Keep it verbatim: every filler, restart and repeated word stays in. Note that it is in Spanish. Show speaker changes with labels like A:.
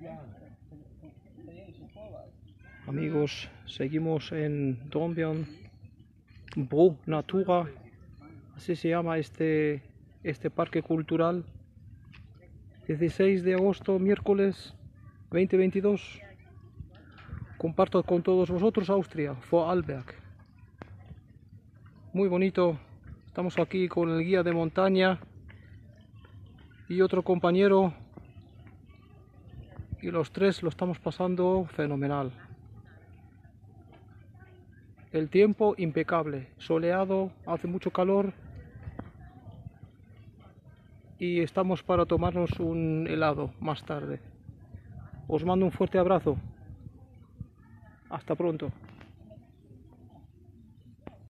A: Amigos, seguimos en Dornbirn, Bro Natura, así se llama este, este parque cultural. dieciséis de agosto, miércoles dos mil veintidós. Comparto con todos vosotros Austria, Vorarlberg. Muy bonito. Estamos aquí con el guía de montaña y otro compañero, y los tres lo estamos pasando fenomenal. El tiempo impecable, soleado, hace mucho calor y estamos para tomarnos un helado más tarde. Os mando un fuerte abrazo. Hasta pronto.